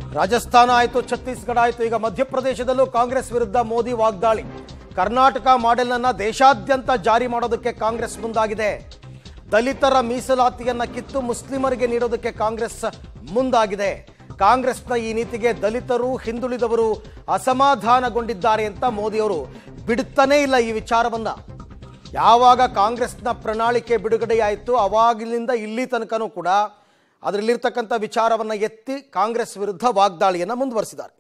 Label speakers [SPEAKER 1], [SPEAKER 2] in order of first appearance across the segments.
[SPEAKER 1] ರಾಜಸ್ಥಾನ ಆಯಿತು, ಛತ್ತೀಸ್ಗಢ ಆಯಿತು, ಈಗ ಮಧ್ಯಪ್ರದೇಶದಲ್ಲೂ ಕಾಂಗ್ರೆಸ್ ವಿರುದ್ಧ ಮೋದಿ ವಾಗ್ದಾಳಿ. ಕರ್ನಾಟಕ ಮಾಡೆಲ್ ಅನ್ನು ದೇಶಾದ್ಯಂತ ಜಾರಿ ಮಾಡೋದಕ್ಕೆ ಕಾಂಗ್ರೆಸ್ ಮುಂದಾಗಿದೆ. ದಲಿತರ ಮೀಸಲಾತಿಯನ್ನ ಕಿತ್ತು ಮುಸ್ಲಿಮರಿಗೆ ನೀಡೋದಕ್ಕೆ ಕಾಂಗ್ರೆಸ್ ಮುಂದಾಗಿದೆ. ಕಾಂಗ್ರೆಸ್ನ ಈ ನೀತಿಗೆ ದಲಿತರು, ಹಿಂದುಳಿದವರು ಅಸಮಾಧಾನಗೊಂಡಿದ್ದಾರೆ ಅಂತ ಮೋದಿಯವರು ಬಿಡುತ್ತಾನೇ ಇಲ್ಲ ಈ ವಿಚಾರವನ್ನ. ಯಾವಾಗ ಕಾಂಗ್ರೆಸ್ನ ಪ್ರಣಾಳಿಕೆ ಬಿಡುಗಡೆಯಾಯಿತು ಅವಾಗಿನಿಂದ ಇಲ್ಲಿ ತನಕನೂ ಕೂಡ ಅದರಲ್ಲಿರ್ತಕ್ಕಂಥ ವಿಚಾರವನ್ನ ಎತ್ತಿ ಕಾಂಗ್ರೆಸ್ ವಿರುದ್ಧ ವಾಗ್ದಾಳಿಯನ್ನ ಮುಂದುವರಿಸಿದ್ದಾರೆ.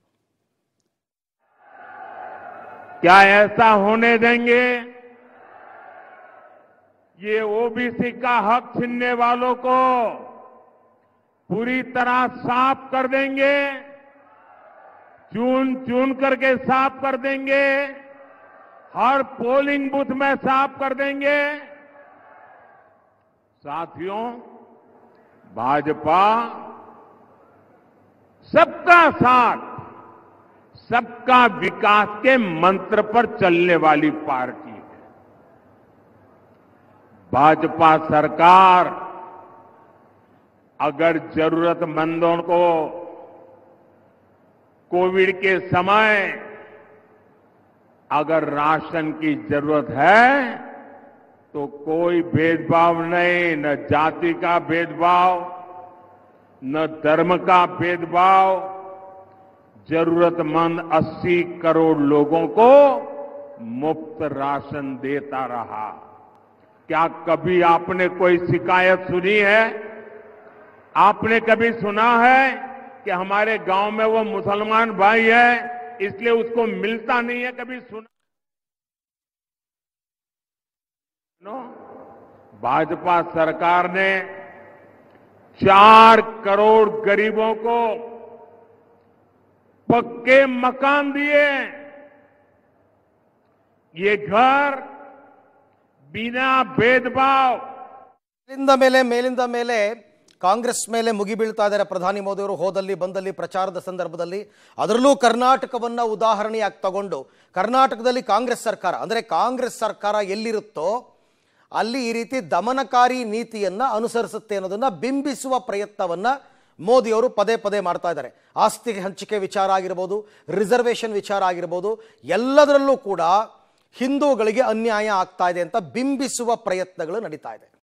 [SPEAKER 2] क्या ऐसा होने देंगे? ये ओबीसी का हक छीनने वालों को पूरी तरह साफ कर देंगे, चुन चुन करके साफ कर देंगे, हर पोलिंग बूथ में साफ कर देंगे. साथियों, भाजपा सबका साथ, सबका विकास के मंत्र पर चलने वाली पार्टी है. भाजपा सरकार अगर जरूरतमंदों को कोविड के समय अगर राशन की जरूरत है तो कोई भेदभाव नहीं, न जाति का भेदभाव, न धर्म का भेदभाव, जरूरतमंद 80 करोड़ लोगों को मुफ्त राशन देता रहा. क्या कभी आपने कोई शिकायत सुनी है? आपने कभी सुना है कि हमारे गांव में वो मुसलमान भाई है इसलिए उसको मिलता नहीं है? कभी सुना? भाजपा सरकार ने 4 करोड़ गरीबों को पक्के मकान दिए. ये घर बिना भेदभाव.
[SPEAKER 1] ಮೇಲಿಂದ ಮೇಲೆ ಕಾಂಗ್ರೆಸ್ ಮೇಲೆ ಮುಗಿ ಬೀಳ್ತಾ ಇದ್ದಾರೆ ಪ್ರಧಾನಿ ಮೋದಿ ಅವರು. ಹೋದಲ್ಲಿ ಬಂದಲ್ಲಿ ಪ್ರಚಾರದ ಸಂದರ್ಭದಲ್ಲಿ ಅದರಲ್ಲೂ ಕರ್ನಾಟಕವನ್ನ ಉದಾಹರಣೆಯಾಗಿ ತಗೊಂಡು, ಕರ್ನಾಟಕದಲ್ಲಿ ಕಾಂಗ್ರೆಸ್ ಸರ್ಕಾರ ಅಂದ್ರೆ ಕಾಂಗ್ರೆಸ್ ಸರ್ಕಾರ ಎಲ್ಲಿರುತ್ತೋ ಅಲ್ಲಿ ಈ ರೀತಿ ದಮನಕಾರಿ ನೀತಿಯನ್ನ ಅನುಸರಿಸುತ್ತೆ ಅನ್ನೋದನ್ನ ಬಿಂಬಿಸುವ ಪ್ರಯತ್ನವನ್ನ ಮೋದಿ ಅವರು ಪದೇ ಪದೇ ಮಾಡ್ತಾ ಇದ್ದಾರೆ. ಆಸ್ತಿ ಹಂಚಿಕೆ ವಿಚಾರ ಆಗಿರ್ಬೋದು, ರಿಸರ್ವೇಷನ್ ವಿಚಾರ ಆಗಿರ್ಬೋದು, ಎಲ್ಲದರಲ್ಲೂ ಕೂಡ ಹಿಂದೂಗಳಿಗೆ ಅನ್ಯಾಯ ಆಗ್ತಾ ಇದೆ ಅಂತ ಬಿಂಬಿಸುವ ಪ್ರಯತ್ನಗಳು ನಡೀತಾ ಇದೆ.